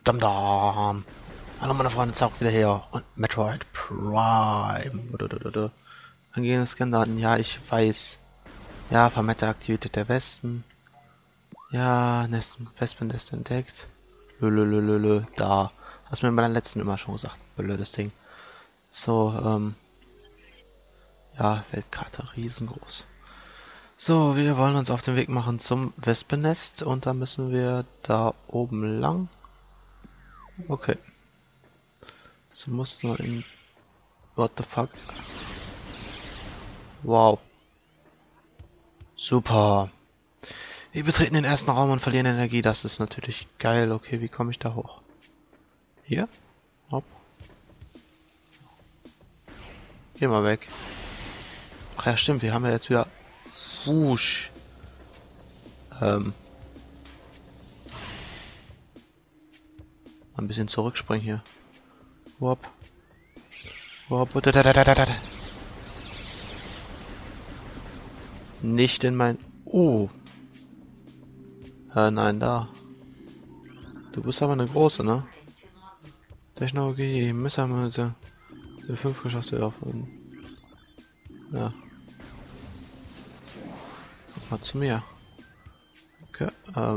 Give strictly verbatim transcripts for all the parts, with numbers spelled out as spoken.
Dam dam. Hallo meine Freunde, ist auch wieder hier. Und Metroid Prime. Angehende Scandaten, ja, ich weiß. Ja, vermehrte Aktivität der Wespen. Ja, Wespennest entdeckt. Lülülülülü, da. Hast du mir bei der letzten immer schon gesagt. Blödes Ding. So, ähm. Ja, Weltkarte riesengroß. So, wir wollen uns auf den Weg machen zum Wespennest und da müssen wir da oben lang. Okay. So mussten wir in... What the fuck? Wow. Super. Wir betreten den ersten Raum und verlieren Energie. Das ist natürlich geil. Okay, wie komme ich da hoch? Hier? Hopp. Geh mal weg. Ach ja, stimmt. Wir haben ja jetzt wieder... Wusch. Ähm... Ein bisschen zurückspringen hier. Wop. Wop. Da, da, da, da, da, da. Nicht in mein... Oh. Äh, nein, da. Du bist aber eine große, ne? Technologie, Messermütze. Der fünf Geschosse auf oben. Ja. Guck mal zu mir. Okay, äh.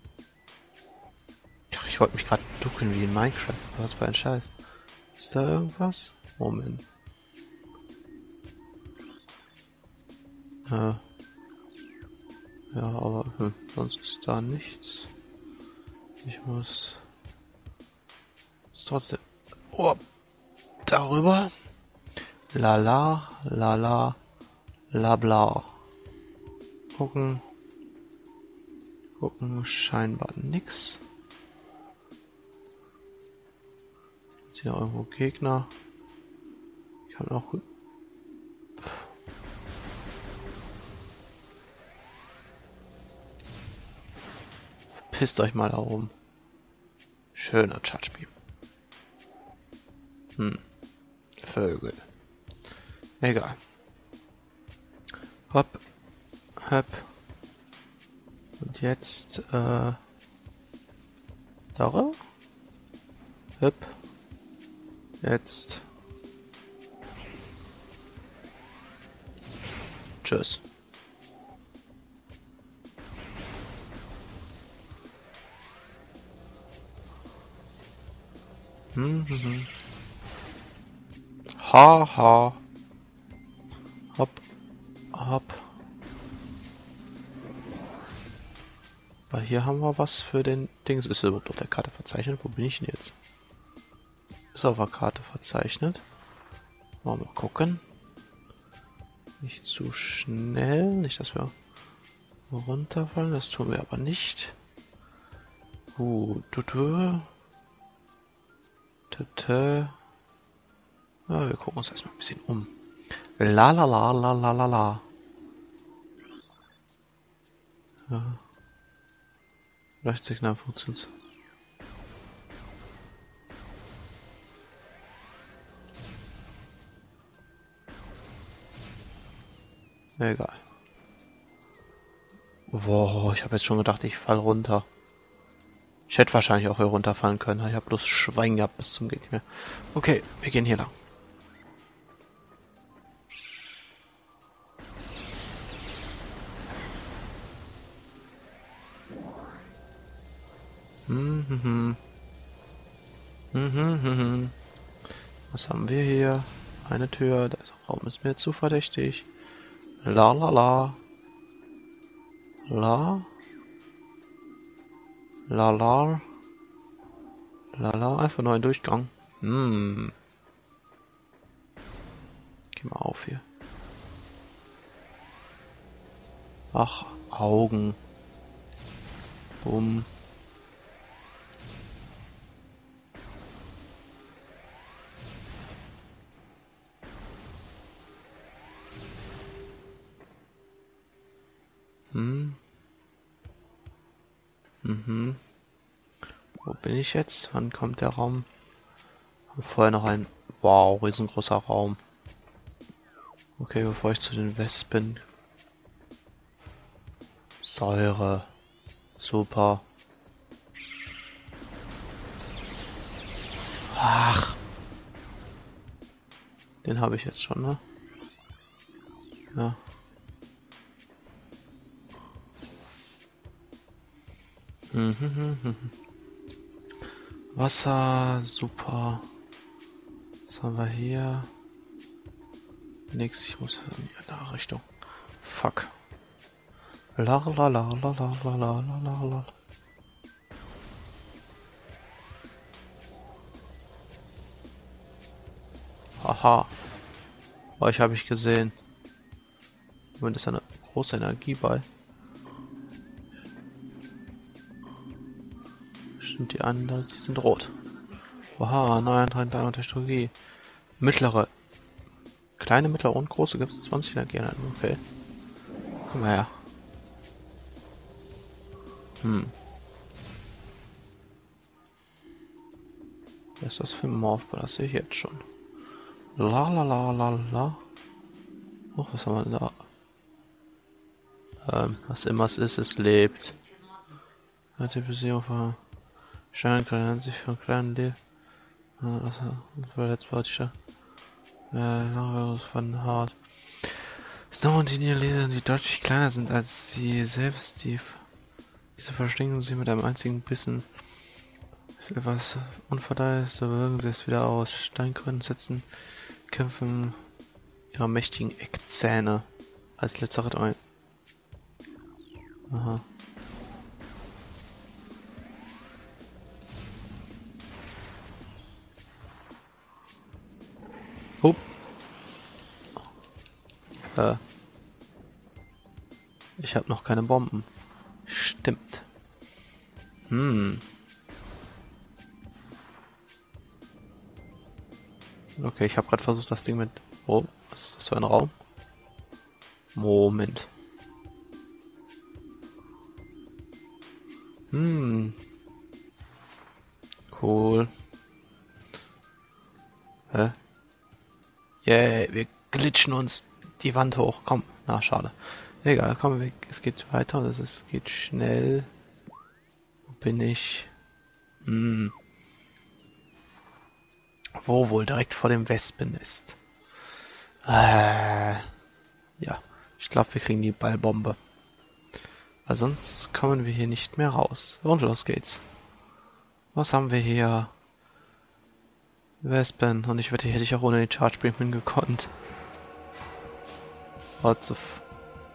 Ach, ich wollte mich gerade ducken wie in Minecraft. Was für ein Scheiß. Ist da irgendwas? Moment. Äh. Ja, aber hm, sonst ist da nichts. Ich muss... Ist trotzdem... Oh! Darüber? Lala, lala, labla. Gucken. Gucken, scheinbar nix. Ist hier irgendwo Gegner? Ich kann auch gut. Pisst euch mal da oben. Schöner Charge Beam. Hm. Vögel. Egal. Hopp. Hopp. Und jetzt, äh... darüber? Hopp. Jetzt. Tschüss. Hm, hm, hm. Ha, ha. Hopp. Hopp. Aber hier haben wir was für den Dings. Ist überhaupt auf der Karte verzeichnet? Wo bin ich denn jetzt? Ist auf der Karte verzeichnet. Mal, mal gucken. Nicht zu schnell. Nicht, dass wir runterfallen. Das tun wir aber nicht. Uh, du, du. Tete. Ja, wir gucken uns erstmal ein bisschen um. La la la la la la la. Ja. Leuchtsignal funktioniert. Egal. Wow, ich habe jetzt schon gedacht, ich fall runter. Ich hätte wahrscheinlich auch hier runterfallen können. Ich habe bloß Schwein gehabt bis zum geht nicht mehr. Okay, wir gehen hier lang. Hm, hm, hm. Hm, hm, hm, hm. Was haben wir hier? Eine Tür. Der Raum ist mir zu verdächtig. La la la. La. La la. La la. Einfach nur ein Durchgang. Hm. Geh mal auf hier. Ach, Augen. Bumm. Hm. Mhm. Wo bin ich jetzt? Wann kommt der Raum? Vorher noch ein... Wow, riesengroßer Raum. Okay, bevor ich zu den Wespen... Säure. Super. Ach. Den habe ich jetzt schon, ne? Ja. Mhm. Wasser, super. Was haben wir hier? Nix, ich muss in die andere Richtung. Fuck. La la la la la la la la la. Aha. Euch habe ich gesehen. Und ist eine große Energie bei. Stimmt, die anderen, die sind rot. Oha, neue neue Technologie. Mittlere. Kleine, mittlere und große gibt es zwanzig Energie in einem Feld. Komm mal her. Hm. Was ist das für ein Morph? Das sehe ich jetzt schon. La la la la la. Oh, was haben wir denn da? Ähm, was immer es ist, es lebt. Typisierung von Steinen kann sich von kleinen Leben. Also, verletzbartischer. Ja, lange von hart. Snow und die Niederlesen, die deutlich kleiner sind als sie selbst, die diese verschlingen sie mit einem einzigen Bissen. Ist etwas unverteilt, so wirken sie es wieder aus. Steinkröten setzen, kämpfen ihre mächtigen Eckzähne als letzter Ritt ein. Aha. Hup. Äh. Ich habe noch keine Bomben. Stimmt. Hm. Okay, ich habe gerade versucht, das Ding mit... Oh, was ist das für ein Raum? Moment. Hm. Cool. Hä? Yeah, wir glitschen uns die Wand hoch. Komm. Na, schade. Egal, komm weg. Es geht weiter und es geht schnell. Wo bin ich? Hm. Wo wohl? Direkt vor dem Wespennest. Äh. Ja. Ich glaube, wir kriegen die Ballbombe. Weil sonst kommen wir hier nicht mehr raus. Und los geht's. Was haben wir hier? Wespen. Und ich wette, hier hätte ich auch ohne die Charge Beam hingekonnt. What the f...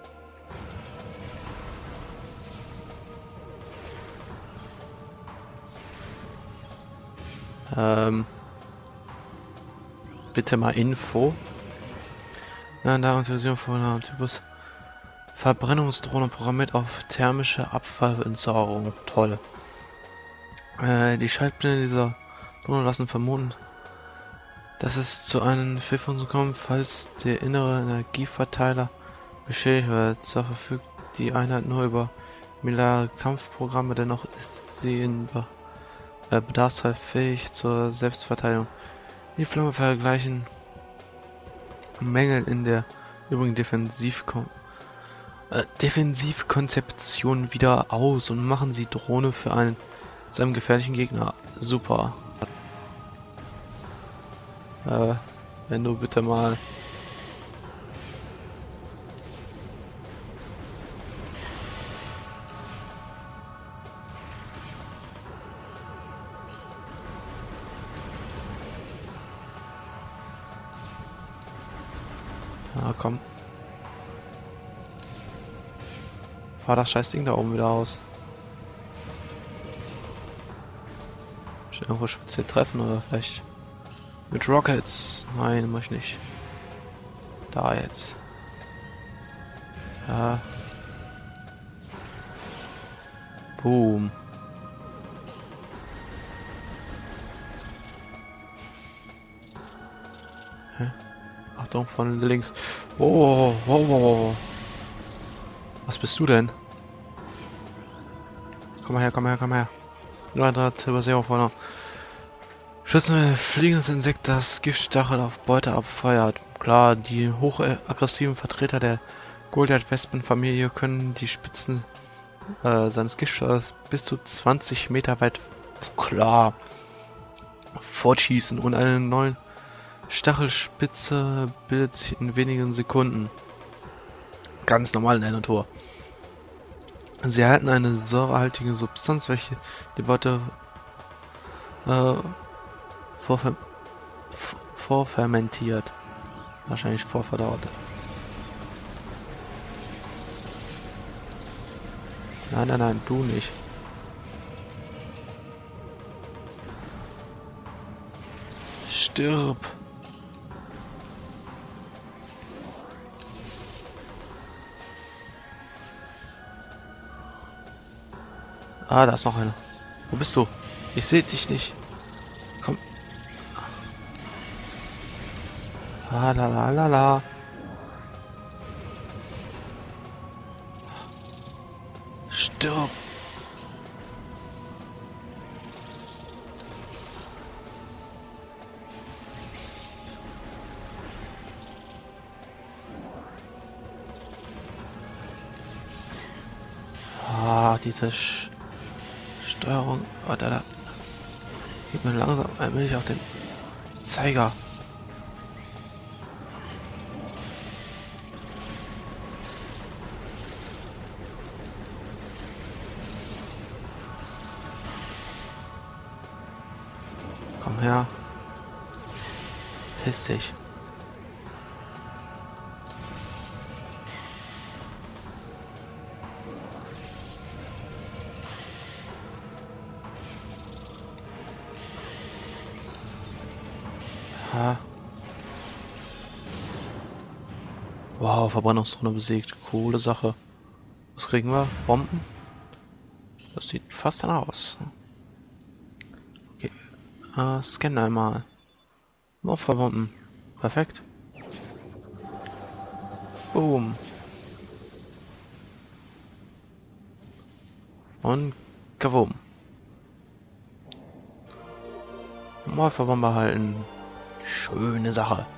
Ähm... Bitte mal Info. Nein, da Version von einem Typus Verbrennungsdrohne programmiert auf thermische Abfallentsorgung. Toll. Äh, die Schaltpläne dieser Drohne lassen vermuten, dass es zu einem Fehlfunktion kommt, falls der innere Energieverteiler beschädigt wird. Zwar verfügt die Einheit nur über mehrere Kampfprogramme, dennoch ist sie in Be äh, Bedarfsfall fähig zur Selbstverteidigung. Die Flamme vergleichen Mängel in der übrigen Defensivkon äh, Defensivkonzeption wieder aus und machen sie Drohne für einen zu einem gefährlichen Gegner. Super. Äh, wenn du bitte mal... Ah, komm. Fahr das scheiß Ding da oben wieder aus. Ich irgendwo speziell treffen oder vielleicht mit Rockets. Nein, mach ich nicht. Da jetzt. Ja. Boom. Hä? Achtung, von links. Oh, wow, wow, wow. Was bist du denn? Komm mal her, komm mal her, komm mal her. Neundraht Übersehung vorne. Schützen fliegendes Insekt, das Giftstachel auf Beute abfeuert. Klar, die hochaggressiven Vertreter der Goliath-Wespen-Familie können die Spitzen äh, seines Giftstachels bis zu zwanzig Meter weit. Klar. fortschießen und eine neue Stachelspitze bildet sich in wenigen Sekunden. Ganz normal in der Natur. Sie erhalten eine säurehaltige Substanz, welche die Worte äh, vorfer vorfermentiert. Wahrscheinlich vorverdaut. Nein, nein, nein, du nicht. Stirb! Ah, da ist noch einer. Wo bist du? Ich sehe dich nicht. Komm. Ah, la la la la. Stirb! Ah, diese Sch Steuerung. Oh, da, da. Gib mir langsam ein wenig auf den Zeiger. Komm her. Piss dich. Ha. Wow, Verbrennungsdrohne besiegt. Coole Sache. Was kriegen wir? Bomben? Das sieht fast danach aus. Okay. Äh, scannen einmal. Opferbomben. Perfekt. Boom. Und kaboom. Morpherbombe halten. Schöne Sache.